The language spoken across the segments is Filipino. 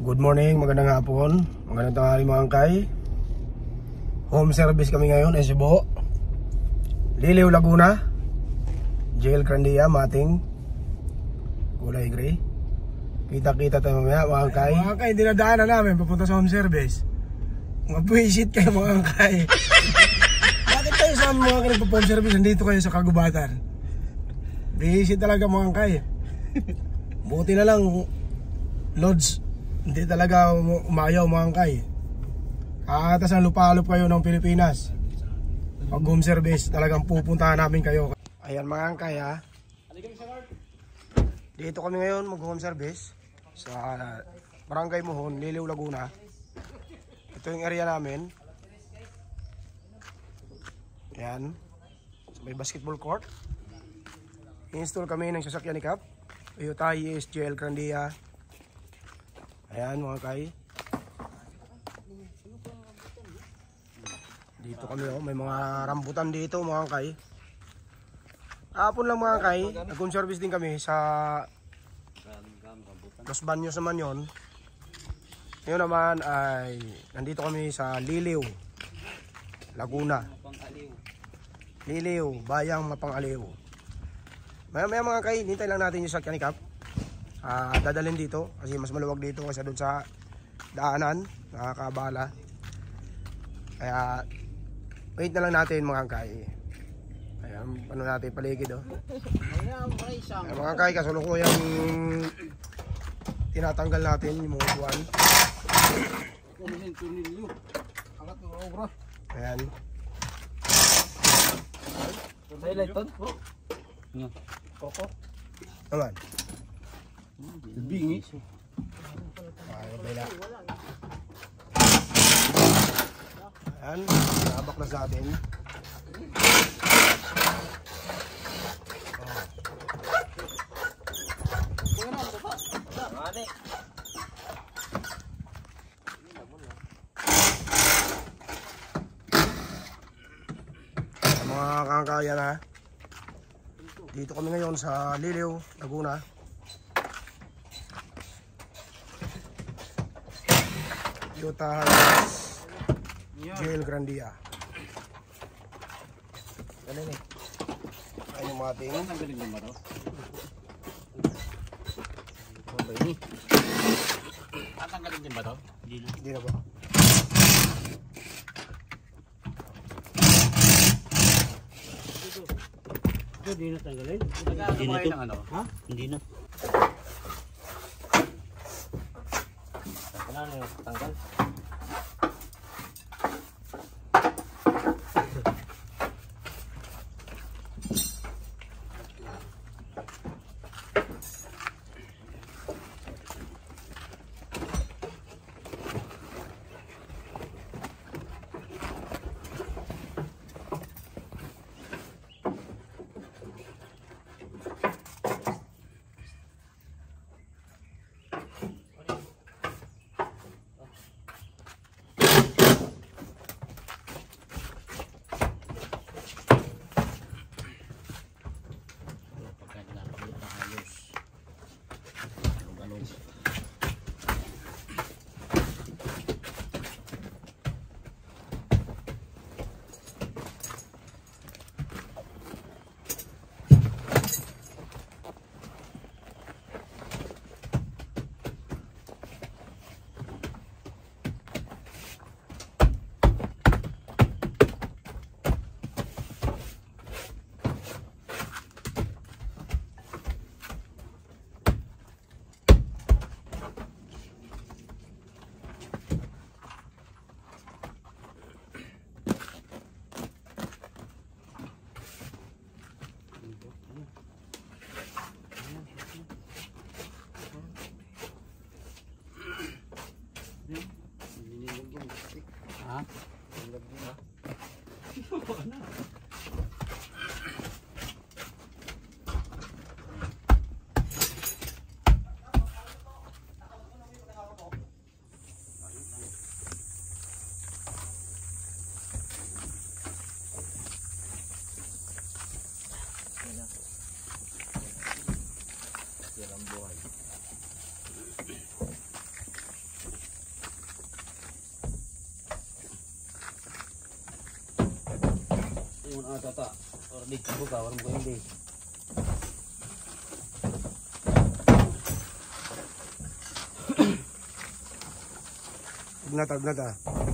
Good morning, magandang hapon, magandang tanghali mga angkay. Home service kami ngayon, Cebu, Liliw, Laguna. JL Grandia, mating kulay gray. Kita-kita tayo mamaya mga angkay. Mga angkay, dinadaanan namin papunta sa home service. Mga buwisit kayo mga angkay. Bakit tayo sa mga angkay nagpa-home service? Nandito kayo sa kagubatan. Buwisit talaga mga angkay. Buti na lang Lods, hindi talaga umayaw mga angkay. Kakatas ang lupalop kayo ng Pilipinas. Pag home service, talagang pupuntahan namin kayo. Ayan mga angkay ha. Dito kami ngayon mag home service sa Barangay Mohon, Liliw, Laguna. Ito yung area namin. Ayan. May basketball court. I-install kami ng sasakyan ni Cap. Toyota Hiace JL Grandia. Ayan mga kay. Dito kami may mga rambutan dito mga kay. Hapon lang mga kay, nag-home service din kami sa Los Baños naman yon. Ngayon naman ay nandito kami sa Liliw, Laguna. Liliw, Bayang Mapang-Aliw. Maya mga kay, hintay lang natin yung sakyan ni Cap. Dadalhin dito kasi mas maluwag dito kasi doon sa daanan, nakakabala. Kaya wait na lang natin mga kay. Ayan, ano natin paligid Ayan, mga kay, kasulukuyang tinatanggal natin yung mga buwan. Ayan. Koko. Naman. Bingi. Ay, bela. Ayan, nabak na sa atin. Mga kangkayan ha. Dito kami ngayon sa Liliw, Laguna. Toyota JL Grandia. Galing eh. Ayun yung mga ting. Ang galing naman ito. Tatanggalin din ba ito? Hindi na ba? Hindi na tanggalin? Hindi na ito. Ano? Ha? Hindi na. Wala na yung tanggal. Tata. Or di buka, warm ko hindi. Tag na ta.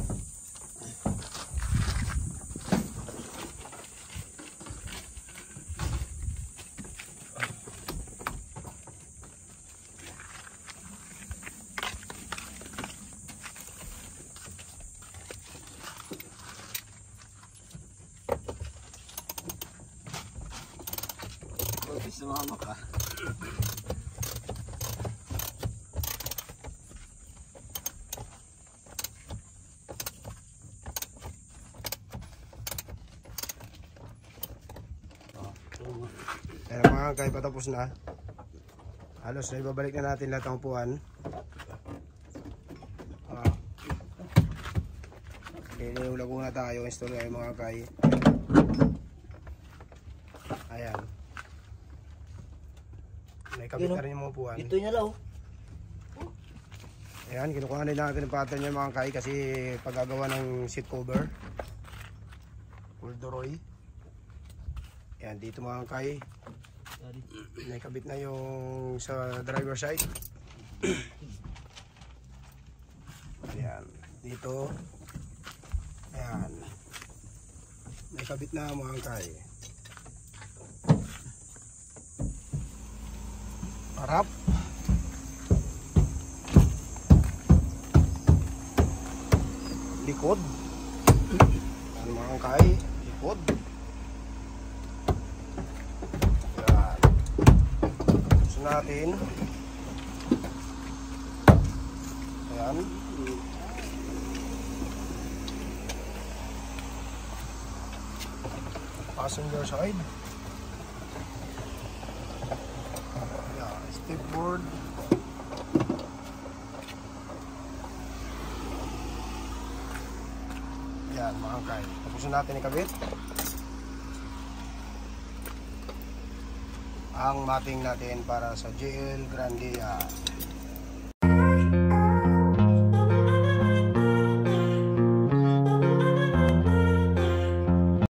Sumama ka. Kaya mga kay patapos na. Halos na ibabalik na natin lahat ng upuan. Liliw Laguna tayo. Install kayo mga kay. Ayan. May kabit na rin yung mga upuan. Ito niya lang. Ayan, kinukuha din natin yung pattern yung mga kay kasi paggagawa ng seat cover. Corduroy. Ayan, dito mga kay. May kabit na yung sa driver side. Ayan, dito. Ayan. May kabit na mga kay. Harap. Likod. Ayan mga kay. Likod. Natin. Ayan. Passenger side. Ayan. Step board. Ayan mga kay. Tapusin natin ikabit ang mapping natin para sa JL Grandia.